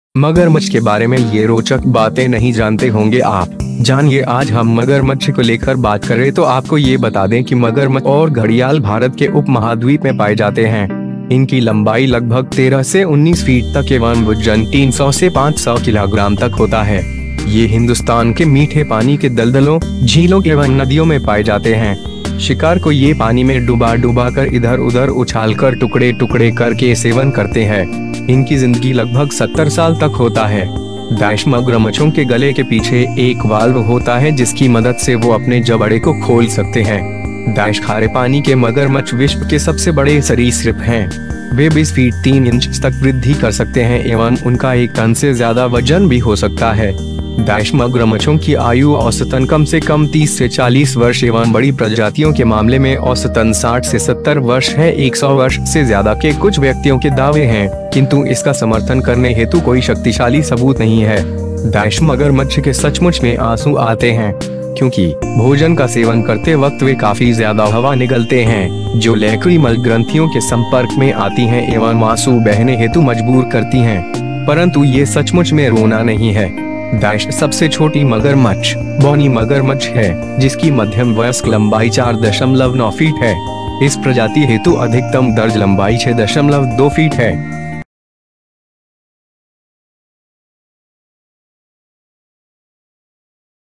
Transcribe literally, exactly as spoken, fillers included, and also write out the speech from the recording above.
मगरमच्छ के बारे में ये रोचक बातें नहीं जानते होंगे आप। जानिए, आज हम मगरमच्छ को लेकर बात करें तो आपको ये बता दें कि मगरमच्छ और घड़ियाल भारत के उपमहाद्वीप में पाए जाते हैं। इनकी लंबाई लगभग तेरह से उन्नीस फीट तक एवं वजन तीन सौ से पाँच सौ किलोग्राम तक होता है। ये हिंदुस्तान के मीठे पानी के दलदलों, झीलों एवं नदियों में पाए जाते हैं। शिकार को ये पानी में डुबा डुबा कर इधर उधर उछालकर टुकड़े टुकड़े करके सेवन करते हैं। इनकी जिंदगी लगभग सत्तर साल तक होता है। दाइश मगरमच्छों के गले के पीछे एक वाल्व होता है जिसकी मदद से वो अपने जबड़े को खोल सकते हैं। दाइश खारे पानी के मगरमच्छ विश्व के सबसे बड़े सरीसृप हैं। वे बीस फीट तीन इंच तक वृद्धि कर सकते हैं एवं उनका एक टन से ज्यादा वजन भी हो सकता है। दाइश मगरमच्छों की आयु औसतन कम से कम तीस से चालीस वर्ष एवं बड़ी प्रजातियों के मामले में औसतन साठ से सत्तर वर्ष है। एक सौ वर्ष से ज्यादा के कुछ व्यक्तियों के दावे हैं, किंतु इसका समर्थन करने हेतु कोई शक्तिशाली सबूत नहीं है। दाइश मगरमच्छ के सचमुच में आंसू आते हैं, क्योंकि भोजन का सेवन करते वक्त वे काफी ज्यादा हवा निगलते हैं, जो लैक्रिमल ग्रंथियों के संपर्क में आती हैं एवं आंसू बहने हेतु मजबूर करती हैं। परंतु ये सचमुच में रोना नहीं है। दाइश सबसे छोटी मगरमच्छ बोनी मगरमच्छ है, जिसकी मध्यम वयस्क लंबाई चार दशमलव नौ फीट है। इस प्रजाति हेतु अधिकतम दर्ज लंबाई छह दशमलव दो फीट है।